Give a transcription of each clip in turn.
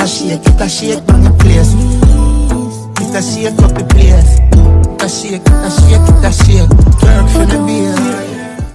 it a shake on the place. It a shake up the place. It a shake, it a shake, it a shake. Work for the beer.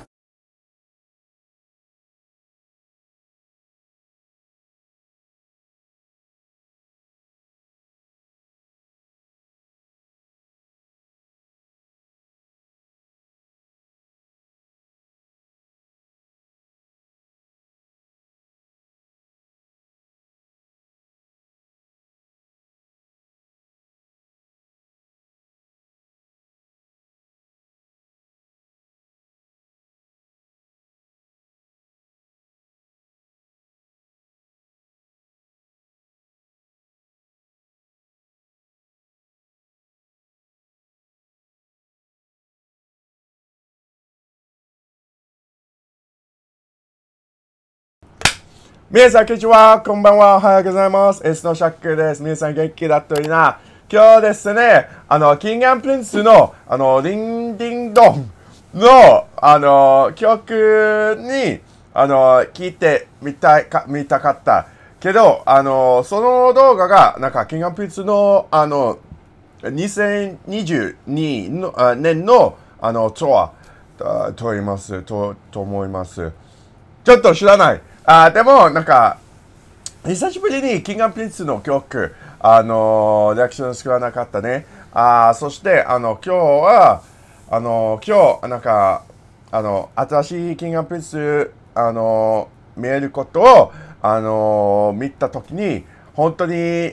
皆さん、こんにちは。こんばんは。おはようございます。S のシャックです。皆さん、元気だといいな。今日ですね、キング&プリンスの、リンディンドンの、曲に、聞いてみたかった。けど、その動画が、なんか、キング&プリンスの、2022の年の、ツアーと言います、と思います。ちょっと知らない。でも、なんか、久しぶりにキング&プリンスの曲、リアクション少なかったね。そして、今日は、なんか、新しいキング&プリンス、見えることを、見たときに、本当に、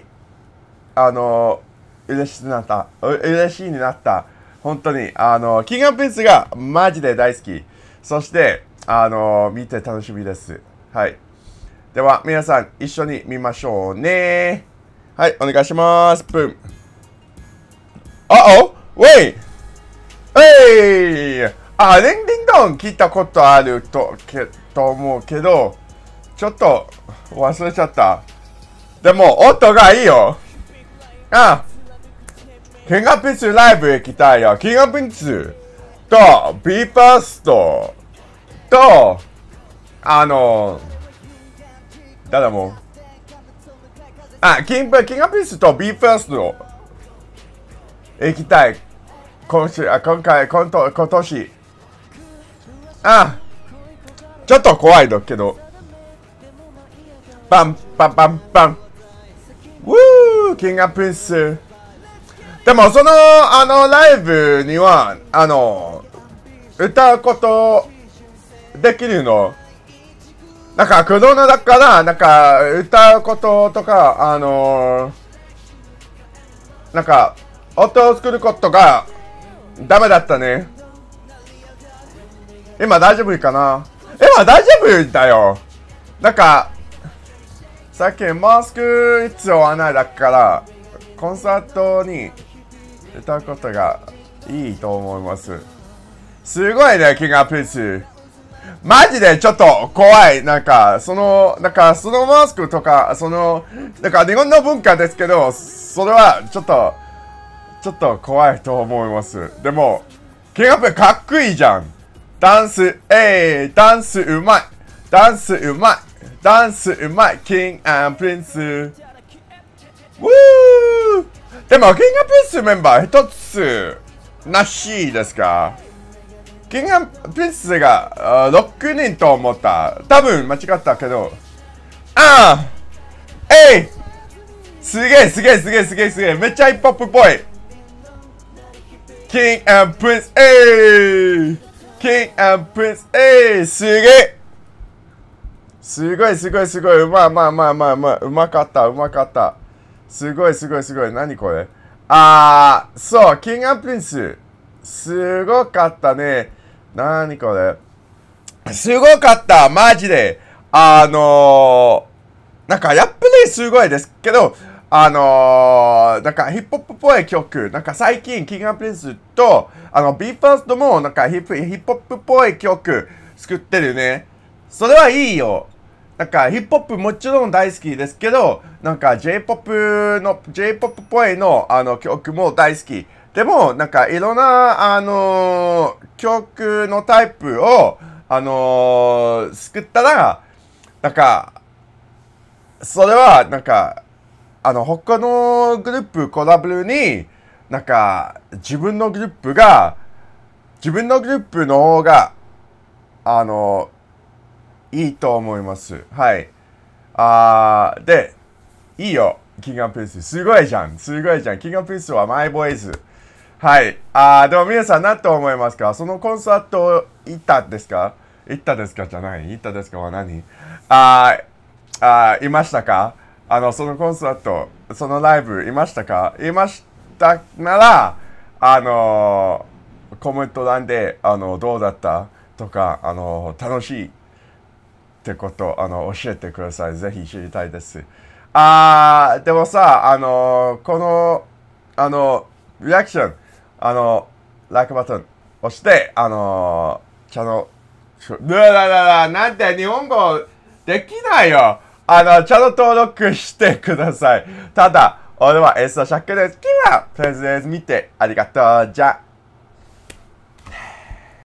嬉しいになった。本当に、キング&プリンスがマジで大好き。そして、見て楽しみです。はい。では、皆さん、一緒に見ましょうね。はい、お願いします。ブン。wait! リンディンドン聞いたことあると思うけど、ちょっと忘れちゃった。でも、音がいいよ。キング&プリンスライブ行きたいよ。キング&プリンスと、ビーファーストと、誰も。キング&プリンスとビーファースト行きたい。今年。ちょっと怖いだけど。パン。キング&プリンス。でも、その、ライブには、歌うことできるの。なんか、子供だから、なんか、歌うこととか、なんか、音を作ることがダメだったね。今大丈夫かな？今大丈夫だよ。なんか、さっきマスク必要はないだから、コンサートに歌うことがいいと思います。すごいね、キング&プリンス。マジでちょっと怖い。なんか、そのマスクとか、なんか日本の文化ですけど、それはちょっと怖いと思います。でも、キング&プリンスかっこいいじゃん。ダンスうまい。キング&プリンス。でも、キング&プリンスメンバー一つなしですか？キング&プリンスが6人と思った。多分間違ったけど。すげえ。めっちゃヒップホップっぽい。キング&プリンス、すげえ。すごい。うまかった。すごい。何これ。そう、キング&プリンス。すごかったね。何これ。すごかった。マジで。なんか、やっぱりすごいですけど、なんかヒップホップっぽい曲、なんか最近、キング&プリンスと、ビーファーストも、なんかヒップホップっぽい曲作ってるね。それはいいよ。なんかヒップホップもちろん大好きですけど、なんか J-POP っぽいの、曲も大好き。でも、なんかいろんな、曲のタイプを、作ったら、なんか、それは、なんか、 他のグループコラボに、なんか、自分のグループの方が、いいと思います。はい。で、いいよ、キングプリンス。すごいじゃん。キングプリンスはマイボーイズ。はい。でも皆さん何と思いますか？そのコンサート行ったですかじゃない。行ったですかは何？いましたか？そのコンサート、そのライブ、いましたか？いましたなら、コメント欄で、どうだったとか、楽しいってこと、教えてください。ぜひ知りたいです。でもさ、この、リアクション、like ボタン押して、チャンネル、なんて日本語できないよ。チャンネル登録してください。ただ、俺はエストシャックです。今日はプレゼン見てありがとう。じゃあ。